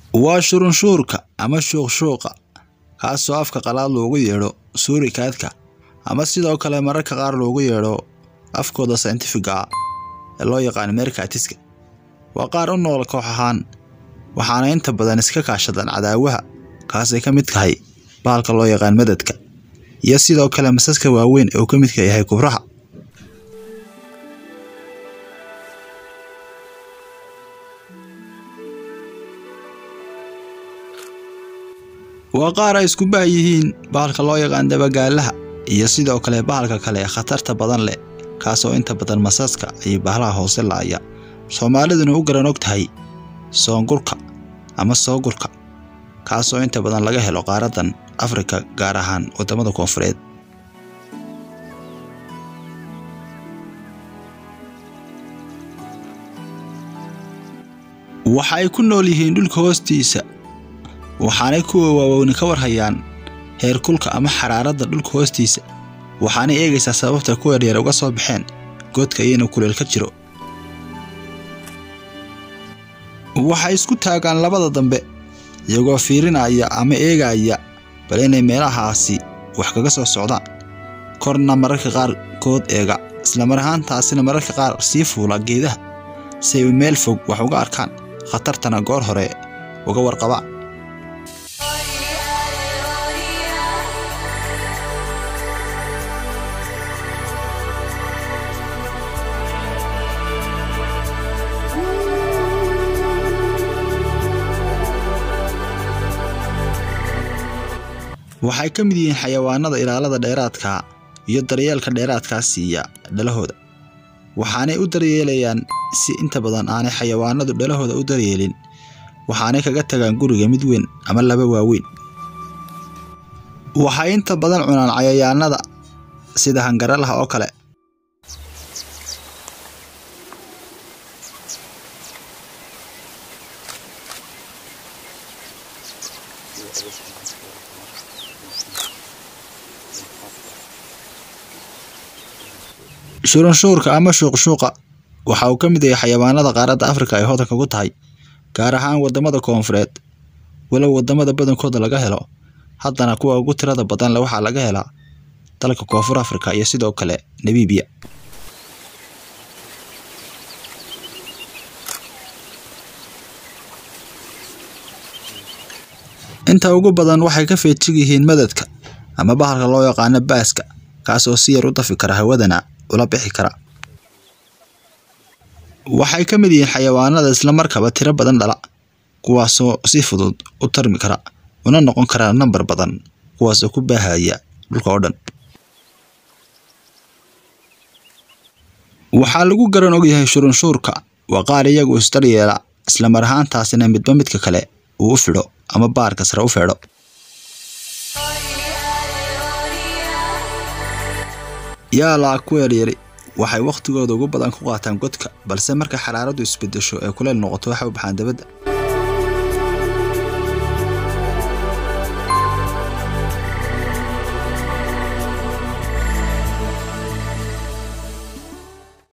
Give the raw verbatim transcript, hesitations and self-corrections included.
waa shurunshuurka ama shuuqshuuqa kaasoo afka qalaad loogu yeedho suurikaadka ama sidoo kale mararka qaar loogu yeedho afkooda scientific-ga ee loo yaqaan mercatiska. waa qaar u nool koox ahaan waxaana inta badan iska kaashadaan cadaawaha kaasay ka mid tahay bahalka loo yaqaan madadka iyo sidoo kale masaska waaweyn ee uu ka midka yahay kubraha. waa qaar ay isku baa yihiin bahalka loo yaqaan dabagaalaha iyo sidoo kale bahalka kale khatarta badan leh kaasoo inta badan masaska iyo bahalaha hoose laaya Soomaaliduna u garan og tahay soongurka ama soogurka kaasoo inta badan laga helo qaaradan Afrika gaar ahaan wadamada koonfureed. waxay ku nool yihiin dhulka hoostiisa waxaanay ku waaweyn ka warhayaan heerkulka ama xaraaradda dhulka hoostiisa waxaanay eegaysaa sababta ku yar uga soo baxeen godka iyo kuleel ka jiro. waxay isku taagaan labada dambe iyagoo fiirinaya ama eegaya bal inay meelahaasi wax kaga soo socdaan korna mararka qaar kood eega isla mar ahaantaasina mararka qaar sii fuula geedaha si ay meel fog wax uga arkaan khatartana goor hore uga warqaba. waxay ka mid yihiin xayawaanada ilaalada dheeraadka iyo daryeelka dheeraadka siiya dhalahooda waxaanay u daryeelayaan si inta badan aanay xayawaanadu dhalahooda u daryeelin waxaanay kaga tagaan guriga mid weyn ama laba waaweyn. waxay inta badan cunaan cayayaanada sida hangaralaha oo kale. shurunshuurka ama shuuqshuuqa waxa uu ka mid yahay xayawaanada qaaradda Afrika ay hodanka ku tahay gaar ahaan wadamada koonfureed walow wadamada badankooda laga helo haddana kuwa ugu tirada badan waxa laga helaa dalka Koonfur Afrika iyo sidoo kale Namibia. inta ugu badan waxay ka feejig yihiin madadka ama bahalka loo yaqaan baaska kaasoo si yar u dafi kara hawadana ula bixi kara. waxay ka mid yihiin xayawaanada isla markaba tiro badan dhala kuwaasoo si fudud u tarmi kara una noqon kara number badan kuwaasoo ku baahaya dhulka oo dhan. waxaa lagu garan og yahay shurunshuurka waa qaar iyagu isdaryeela isla mar ahaantaasina midba midka kale uu u fidho ama baarka sare u feedho. yaa la ku yaryari waxay waqtigooda ugu badan ku qaataan godka balse marka xaraaraddu isbedesho ee kuleel noqoto waxa u baxaan dabadda.